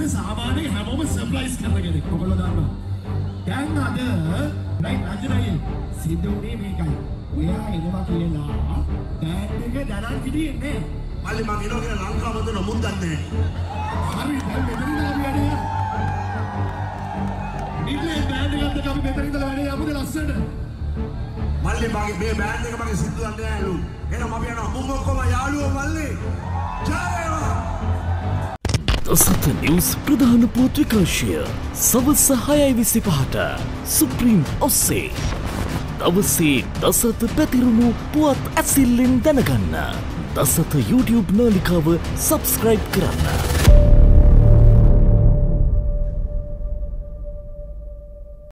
කියන්නේ සාමාන්‍ය හැමෝම සර්ප්‍රයිස් කරන කෙනෙක්. ඔයගොල්ලෝ දන්නවා. දැන් අද රයිට් අජනයි සිද්ධුනේ මේකයි. ඔයා එනවා කියලා බෑන්ඩ් එක දරන් හිටියේ මල්ලි මම එනවා කියලා ලංකාව වන්දන මුන් දන්නේ නැහැ. හරි දැන් මෙතන ඉඳලා අපි වැඩේ යන්න. ඉන්නේ බෑන්ඩ් එකත් අපි මෙතන ඉඳලා වැඩේ යමුද ලස්සනට. මල්ලි මගේ මේ බෑන්ඩ් එක මගේ සිද්ධු දන්නේ නැහැලු. එහෙනම් අපි යනවා මුන් ඔක්කොම යාළුවෝ මල්ලි. ජය වේවා. දසත නිවුස් ප්‍රධාන පුවත් විකාශය සවස් 6:25ට සුප්‍රීම් ඔස්සේ. දවසේ දසත පැතිරුණු පුවත් ඇසිල්ලෙන් දැනගන්න දසත YouTube නාලිකාව සබස්ක්‍රයිබ් කරන්න.